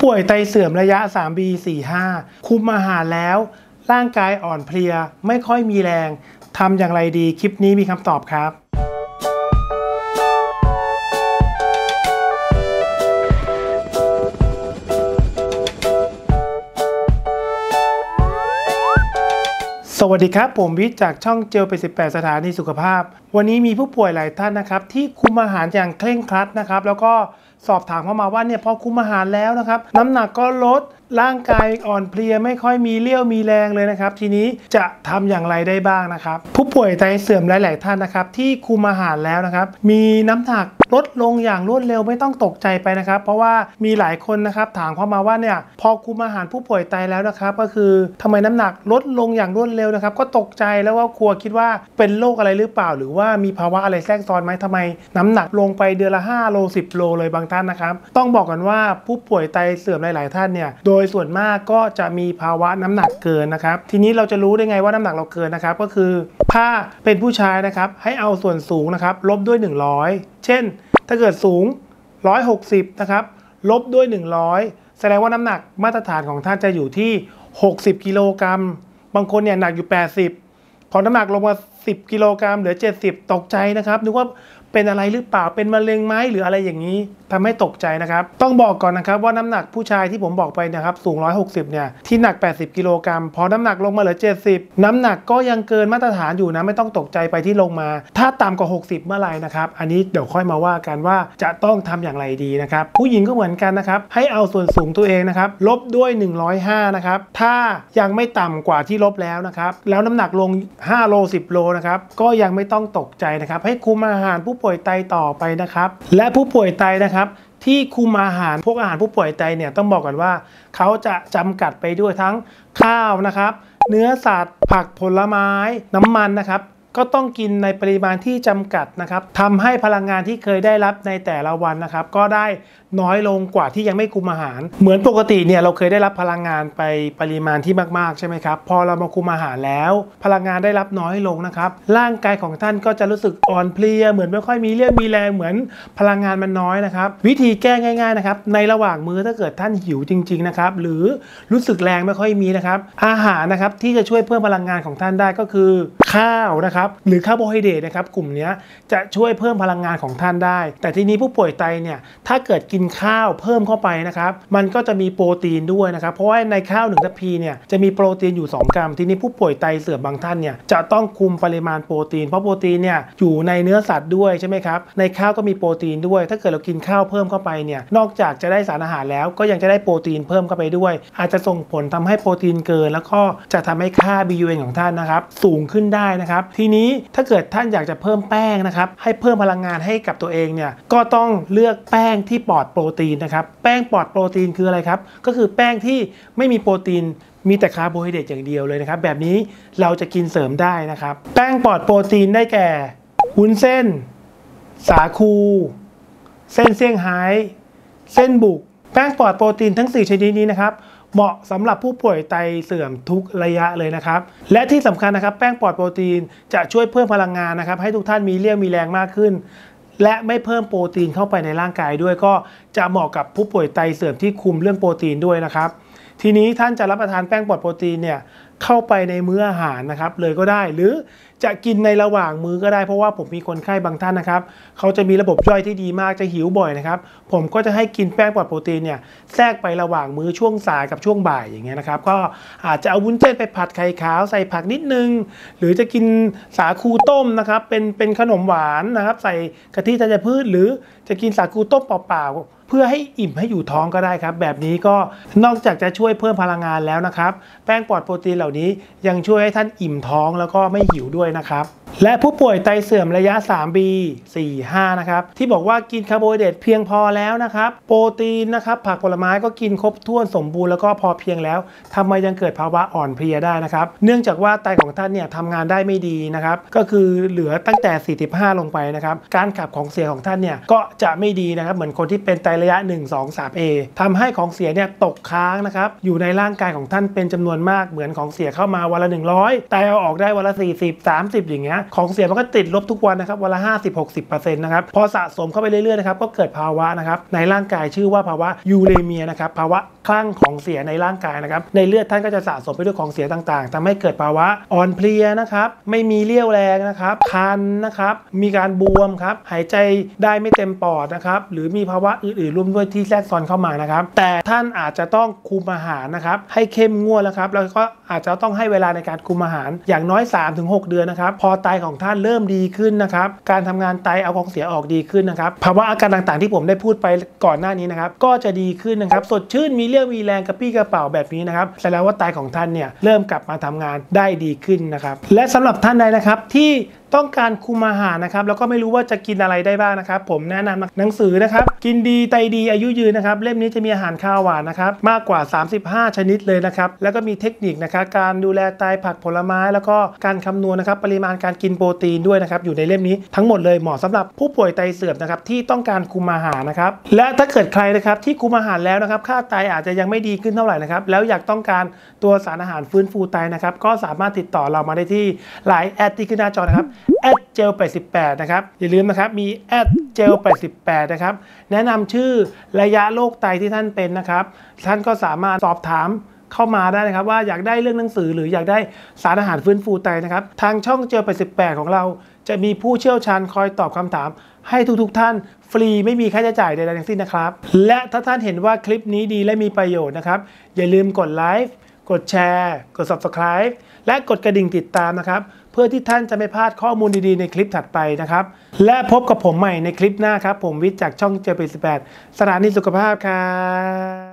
ป่วยไตเสื่อมระยะ 3B45 คุมอาหารแล้วร่างกายอ่อนเพลียไม่ค่อยมีแรงทำอย่างไรดีคลิปนี้มีคำตอบครับสวัสดีครับผมวิทย์จากช่องเจลไป18สถานีสุขภาพวันนี้มีผู้ป่วยหลายท่านนะครับที่คุมอาหารอย่างเคร่งครัดนะครับแล้วก็สอบถามเข้ามาว่าเนี่ยพอคุมอาหารแล้วนะครับน้ำหนักก็ลดร่างกายอ่อนเพลียไม่ค่อยมีเรี่ยวมีแรงเลยนะครับทีนี้จะทำอย่างไรได้บ้างนะครับผู้ป่วยไตเสื่อมหลายๆท่านนะครับที่คุมอาหารแล้วนะครับมีน้ำหนักลดลงอย่างรวดเร็วไม่ต้องตกใจไปนะครับเพราะว่ามีหลายคนนะครับถามเข้ามาว่าเนี่ยพอคุมอาหารผู้ป่วยไตแล้วนะครับก็คือทำไมน้ำหนักลดลงอย่างรวดเร็วนะครับก็ตกใจแล้วก็กลัวคิดว่าเป็นโรคอะไรหรือเปล่าหรือว่ามีภาวะอะไรแทรกซ้อนไหมทำไมน้ำหนักลงไปเดือนละ5 โล 10 โลเลยบางท่านนะครับต้องบอกกันว่าผู้ป่วยไตเสื่อมหลายๆท่านเนี่ยโดยส่วนมากก็จะมีภาวะน้ำหนักเกินนะครับทีนี้เราจะรู้ได้ไงว่าน้ำหนักเราเกินนะครับก็คือถ้าเป็นผู้ชายนะครับให้เอาส่วนสูงนะครับลบด้วย100เช่นถ้าเกิดสูง160นะครับลบด้วย100แสดงว่าน้ำหนักมาตรฐานของท่านจะอยู่ที่60กิโลกรัมบางคนเนี่ยหนักอยู่80พอน้ำหนักลงมา10กิโลกรัมเหลือ70ตกใจนะครับนึกว่าเป็นอะไรหรือเปล่าเป็นมะเร็งไหมหรืออะไรอย่างนี้ทำให้ตกใจนะครับต้องบอกก่อนนะครับว่าน้ำหนักผู้ชายที่ผมบอกไปนะครับสูง160เนี่ยที่หนัก80กิโลกรัมพอน้ำหนักลงมาเหลือ70น้ำหนักก็ยังเกินมาตรฐานอยู่นะไม่ต้องตกใจไปที่ลงมาถ้าต่ำกว่า60เมื่อไหร่นะครับอันนี้เดี๋ยวค่อยมาว่ากันว่าจะต้องทำอย่างไรดีนะครับผู้หญิงก็เหมือนกันนะครับให้เอาส่วนสูงตัวเองนะครับลบด้วย105นะครับถ้ายังไม่ต่ำกว่าที่ลบแล้วนะครับแล้วน้ำหนักลง5 โล 10 โลนะครับก็ยังไม่ต้องตกใจนะครับให้คุมอาหารผู้ป่วยไตต่อไปนะครับและผู้ป่วยไตนะครับที่คุมอาหารพวกอาหารผู้ป่วยไตเนี่ยต้องบอกกันว่าเขาจะจำกัดไปด้วยทั้งข้าวนะครับเนื้อสัตว์ผักผลไม้น้ำมันนะครับก็ต้องกินในปริมาณที่จำกัดนะครับทำให้พลังงานที่เคยได้รับในแต่ละวันนะครับก็ได้น้อยลงกว่าที่ยังไม่คุมอาหารเหมือนปกติเนี่ยเราเคยได้รับพลังงานไปปริมาณที่มากๆใช่ไหมครับพอเรามาคุมอาหารแล้วพลังงานได้รับน้อยลงนะครับร่างกายของท่านก็จะรู้สึกอ่อนเพลียเหมือนไม่ค่อยมีเรี่ยวมีแรงเหมือนพลังงานมันน้อยนะครับวิธีแก้ง่ายๆนะครับในระหว่างมื้อถ้าเกิดท่านหิวจริงๆนะครับหรือรู้สึกแรงไม่ค่อยมีนะครับอาหารนะครับที่จะช่วยเพิ่มพลังงานของท่านได้ก็คือข้าวนะครับหรือคาร์โบไฮเดรตนะครับกลุ่มนี้จะช่วยเพิ่มพลังงานของท่านได้แต่ทีนี้ผู้ป่วยไตเนี่ยถ้าเกิดกินข้าวเพิ่มเข้าไปนะครับมันก็จะมีโปรตีนด้วยนะครับเพราะว่าในข้าว1ทัพพีเนี่ยจะมีโปรตีนอยู่2 กรัมทีนี้ผู้ป่วยไตเสื่อมบางท่านเนี่ยจะต้องคุมปริมาณโปรตีนเพราะโปรตีนเนี่ยอยู่ในเนื้อสัตว์ด้วยใช่ไหมครับในข้าวก็มีโปรตีนด้วยถ้าเกิดเรากินข้าวเพิ่มเข้าไปเนี่ยนอกจากจะได้สารอาหารแล้วก็ยังจะได้โปรตีนเพิ่มเข้าไปด้วยอาจจะส่งผลทำให้โปรตีนเกินแล้วก็จะทำให้ค่า BUN ของท่านนะครับสูงขึ้นได้นะครับทีนี้ถ้าเกิดท่านอยากจะเพิ่มแป้งนะครับให้เพิ่มพลังงานให้กับตัวเองเนี่ยก็ต้องเลือกแป้งที่ปลอดโปรตีนนะครับแป้งปลอดโปรตีนคืออะไรครับก็คือแป้งที่ไม่มีโปรตีนมีแต่คาร์โบไฮเดรตอย่างเดียวเลยนะครับแบบนี้เราจะกินเสริมได้นะครับแป้งปลอดโปรตีนได้แก่วุ้นเส้นสาคูเส้นเซี่ยงไฮ้เส้นบุกแป้งปลอดโปรตีนทั้ง4ชนิดนี้นะครับเหมาะสำหรับผู้ป่วยไตเสื่อมทุกระยะเลยนะครับและที่สำคัญนะครับแป้งปลอดโปรตีนจะช่วยเพิ่มพลังงานนะครับให้ทุกท่านมีเรี่ยวมีแรงมากขึ้นและไม่เพิ่มโปรตีนเข้าไปในร่างกายด้วยก็จะเหมาะกับผู้ป่วยไตเสื่อมที่คุมเรื่องโปรตีนด้วยนะครับทีนี้ท่านจะรับประทานแป้งปลอดโปรตีนเนี่ยเข้าไปในมื้ออาหารนะครับเลยก็ได้หรือจะกินในระหว่างมื้อก็ได้เพราะว่าผมมีคนไข้บางท่านนะครับเขาจะมีระบบย่อยที่ดีมากจะหิวบ่อยนะครับผมก็จะให้กินแป้งปลอดโปรตีนเนี่ยแทรกไประหว่างมื้อช่วงสายกับช่วงบ่ายอย่างเงี้ยนะครับก็อาจจะเอาวุ้นเส้นไปผัดไข่ขาวใส่ผักนิดนึงหรือจะกินสาคูต้มนะครับเป็นขนมหวานนะครับใส่กะทิธัญพืชหรือจะกินสาคูต้มเปล่าๆเพื่อให้อิ่มให้อยู่ท้องก็ได้ครับแบบนี้ก็นอกจากจะช่วยเพิ่มพลังงานแล้วนะครับแป้งปลอดโปรตีนเหล่านี้ยังช่วยให้ท่านอิ่มท้องแล้วก็ไม่หิวด้วยนะครับและผู้ป่วยไตเสื่อมระยะ 3B45 นะครับที่บอกว่ากินคาร์โบไฮเดรตเพียงพอแล้วนะครับโปรตีนนะครับผักผลไม้ก็กินครบถ้วนสมบูรณ์แล้วก็พอเพียงแล้วทำไมยังเกิดภาวะอ่อนเพลียได้นะครับเนื่องจากว่าไตของท่านเนี่ยทำงานได้ไม่ดีนะครับก็คือเหลือตั้งแต่45ลงไปนะครับการขับของเสียของท่านเนี่ยก็จะไม่ดีนะครับเหมือนคนที่เป็นไตระยะ 1-2-3A ทำให้ของเสียเนี่ยตกค้างนะครับอยู่ในร่างกายของท่านเป็นจำนวนมากเหมือนของเสียเข้ามาวันละ100แต่เอาออกได้วันละ40-30อย่างเงี้ยของเสียมันก็ติดลบทุกวันนะครับวันละ50-60%นะครับพอสะสมเข้าไปเรื่อยๆนะครับก็เกิดภาวะนะครับในร่างกายชื่อว่าภาวะยูเรเมียนะครับภาวะคลั่งของเสียในร่างกายนะครับในเลือดท่านก็จะสะสมไปด้วยของเสียต่างๆทำให้เกิดภาวะอ่อนเพลียนะครับไม่มีเรี่ยวแรงนะครับคันนะครับมีการบวมครับหายใจได้ไม่เต็มปอดนะครับหรือมีภาวะอื่นๆร่วมด้วยที่แทรกซ้อนเข้ามานะครับแต่ท่านอาจจะต้องคุมอาหารนะครับให้เข้มงวดแล้วครับแล้วก็อาจจะต้องให้เวลาในการคุมอาหารอย่างน้อย 3-6 เดือนนะครับพอไตของท่านเริ่มดีขึ้นนะครับการทำงานไตเอาของเสียออกดีขึ้นนะครับภาวะอาการต่างๆที่ผมได้พูดไปก่อนหน้านี้นะครับก็จะดีขึ้นนะครับสดชื่นมีเรี่ยวมีแรงกระปี้กระเป๋าแบบนี้นะครับแสดงว่าไตของท่านเนี่ยเริ่มกลับมาทำงานได้ดีขึ้นนะครับและสำหรับท่านใดนะครับที่ต้องการคุมอาหารนะครับแล้วก็ไม่รู้ว่าจะกินอะไรได้บ้างนะครับผมแนะนำหนังสือนะครับกินดีไตดีอายุยืนนะครับเล่มนี้จะมีอาหารข้าวหวานนะครับมากกว่า35ชนิดเลยนะครับแล้วก็มีเทคนิคนะครับการดูแลไตผักผลไม้แล้วก็การคำนวณนะครับปริมาณการกินโปรตีนด้วยนะครับอยู่ในเล่มนี้ทั้งหมดเลยเหมาะสำหรับผู้ป่วยไตเสื่อมนะครับที่ต้องการคุมอาหารนะครับและถ้าเกิดใครนะครับที่คุมอาหารแล้วนะครับค่าไตอาจจะยังไม่ดีขึ้นเท่าไหร่นะครับแล้วอยากต้องการตัวสารอาหารฟื้นฟูไตนะครับก็สามารถติดต่อเรามาได้ที่ไลน์แอดที่ขึ้นหน้าจอนะครับ@gel88นะครับอย่าลืมนะครับมี@gel88นะครับแนะนำชื่อระยะโรคไตที่ท่านเป็นนะครับท่านก็สามารถสอบถามเข้ามาได้นะครับว่าอยากได้เรื่องหนังสือหรืออยากได้สารอาหารฟื้นฟูไตนะครับทางช่องเจล88ของเราจะมีผู้เชี่ยวชาญคอยตอบคำถามให้ทุกท่านฟรีไม่มีค่าใช้จ่ายใดๆทั้งสิ้นนะครับและถ้าท่านเห็นว่าคลิปนี้ดีและมีประโยชน์นะครับอย่าลืมกดไลค์กดแชร์กด Subscribe และกดกระดิ่งติดตามนะครับเพื่อที่ท่านจะไม่พลาดข้อมูลดีๆในคลิปถัดไปนะครับและพบกับผมใหม่ในคลิปหน้าครับผมวิทย์จากช่องเจล88สถานีสุขภาพครับ